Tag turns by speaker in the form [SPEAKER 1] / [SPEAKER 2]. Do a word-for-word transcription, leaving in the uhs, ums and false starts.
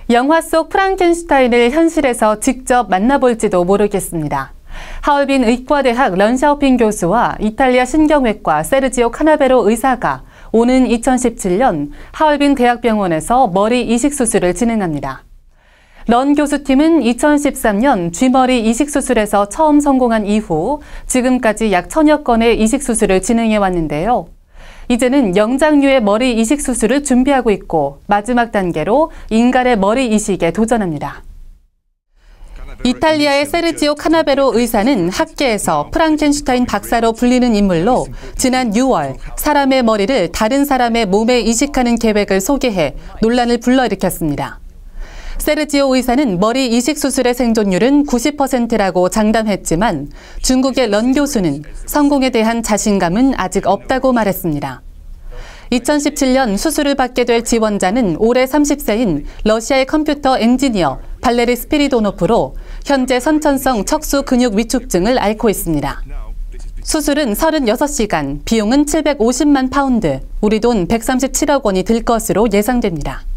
[SPEAKER 1] 영화 속 프랑켄슈타인을 현실에서 직접 만나볼지도 모르겠습니다. 하얼빈 의과대학 런샤우핑 교수와 이탈리아 신경외과 세르지오 카나베로 의사가 오는 이천십칠 년 하얼빈 대학병원에서 머리 이식 수술을 진행합니다. 런 교수팀은 이천십삼 년 쥐머리 이식 수술에서 처음 성공한 이후 지금까지 약 천여 건의 이식 수술을 진행해 왔는데요. 이제는 영장류의 머리 이식 수술을 준비하고 있고 마지막 단계로 인간의 머리 이식에 도전합니다. 이탈리아의 세르지오 카나베로 의사는 학계에서 프랑켄슈타인 박사로 불리는 인물로 지난 유월 사람의 머리를 다른 사람의 몸에 이식하는 계획을 소개해 논란을 불러일으켰습니다. 세르지오 의사는 머리 이식 수술의 생존율은 구십 퍼센트라고 장담했지만 중국의 런 교수는 성공에 대한 자신감은 아직 없다고 말했습니다. 이천십칠 년 수술을 받게 될 지원자는 올해 삼십 세인 러시아의 컴퓨터 엔지니어 발레리 스피리도노프로 현재 선천성 척수 근육 위축증을 앓고 있습니다. 수술은 서른여섯 시간, 비용은 칠백오십만 파운드, 우리 돈 백삼십칠억 원이 들 것으로 예상됩니다.